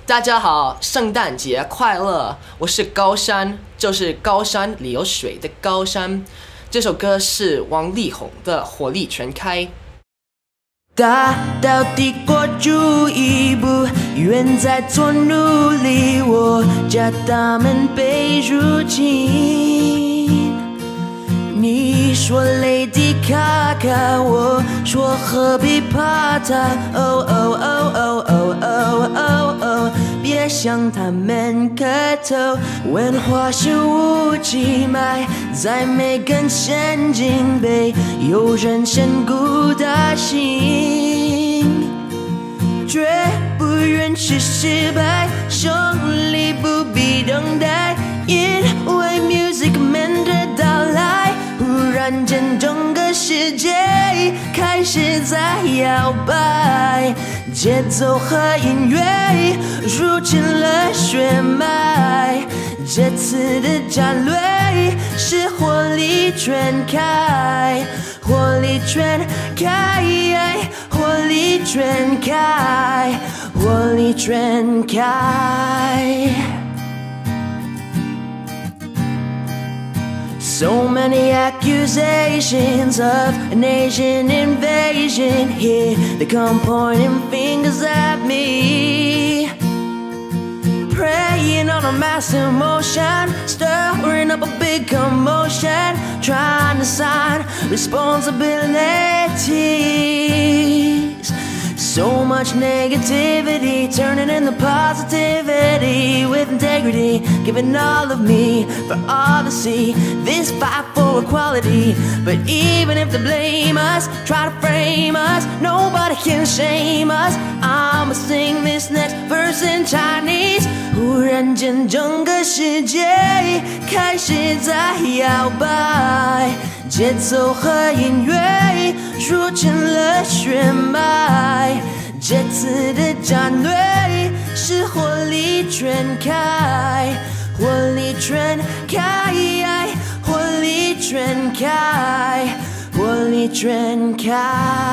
大家好，圣诞节快乐！我是高山，就是高山里有水的高山。这首歌是王力宏的《火力全开》。 大到帝国主义不愿再做奴隶，我家大门被入侵。你说 Lady 卡卡，我说何必怕他？哦哦哦哦哦哦哦哦，别向他们磕头。文化是武器，埋在每根神经，被有人深谷的心，绝不允许失败，胜利不必等待，因为 Music Man 的到来。忽然间，整个世界开始在摇摆，节奏和音乐入侵了血脉。这次的战略是火力全开，火力全开，火力全开，火力全开。So many accusations of an Asian invasion. Here they come pointing fingers at me, preying on a mass emotion, stirring up a big commotion, trying to assign responsibilities. So much negativity, turning into positivity with integrity, giving all of me for all to see. This fight for equality, but even if they blame us, try to frame us, nobody can shame us. I'ma sing this next verse in Chinese. 忽然间，整个世界开始在摇摆，节奏和音乐入侵了血脉。这次的战略是火力全开，火力全开，火力全开，火力全开。